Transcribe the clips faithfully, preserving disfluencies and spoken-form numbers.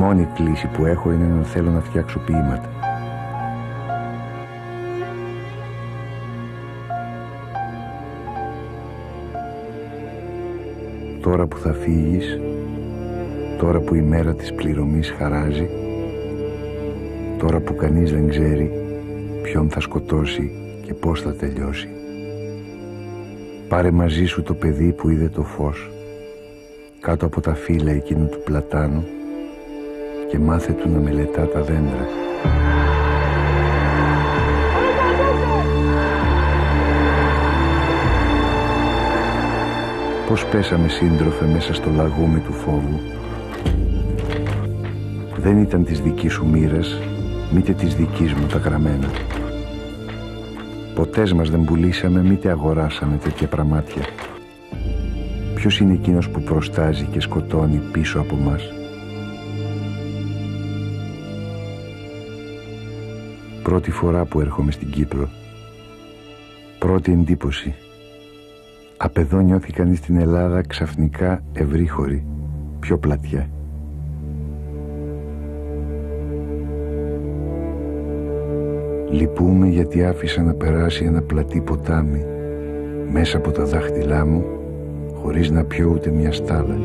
μόνη κλίση που έχω είναι να θέλω να φτιάξω ποίηματα. Τώρα που θα φύγεις, τώρα που η μέρα της πληρωμής χαράζει, τώρα που κανείς δεν ξέρει ποιον θα σκοτώσει και πώς θα τελειώσει, πάρε μαζί σου το παιδί που είδε το φως κάτω από τα φύλλα εκείνου του πλατάνου και μάθε του να μελετά τα δέντρα. Πώς πέσαμε σύντροφε μέσα στο λαγούμι του φόβου. Δεν ήταν της δικής σου μοίρας, μήτε της δικής μου τα γραμμένα. Ποτές μας δεν πουλήσαμε, μήτε αγοράσαμε τέτοια πραμάτια. Ποιος είναι εκείνος που προστάζει και σκοτώνει πίσω από μας? Πρώτη φορά που έρχομαι στην Κύπρο. Πρώτη εντύπωση. Απ' εδώ νιώθει κανείς στην Ελλάδα ξαφνικά ευρύχωρη, πιο πλατιά. Λυπούμαι γιατί άφησα να περάσει ένα πλατή ποτάμι μέσα από τα δάχτυλά μου χωρίς να πιω ούτε μια στάλα.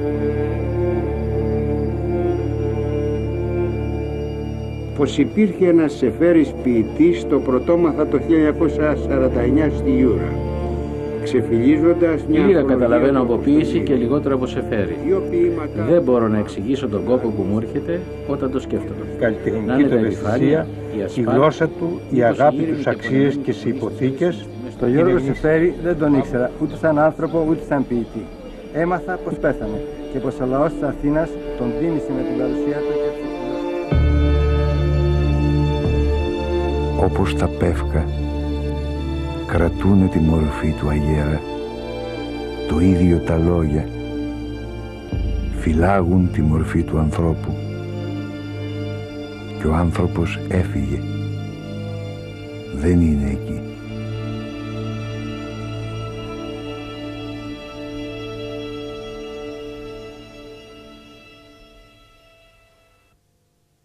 Πως υπήρχε ένας Σεφέρης ποιητής, το πρωτόμαθα το χίλια εννιακόσια σαράντα εννιά στη Γιούρα. Ξεφυλίζοντας μια λίγα καταλαβαίνω από ποίηση και λιγότερο από Σεφέρη. Δεν μπορώ να εξηγήσω τον κόπο που μου έρχεται όταν το σκέφτομαι. Καλλιτεχνική του ευαισθησία, η γλώσσα του, η αγάπη τους αξίες και στις υποθήκες. Το Γιώργο Σεφέρη δεν τον ήξερα ούτε σαν άνθρωπο ούτε σαν ποιητή. Έμαθα πως πέθανε και πως ο λαός της Αθήνας τον τίμησε με την παρουσία του και τους όπως τα πεύκα κρατούνε τη μορφή του αγέρα, το ίδιο τα λόγια, φυλάγουν τη μορφή του ανθρώπου και ο άνθρωπος έφυγε, δεν είναι εκεί.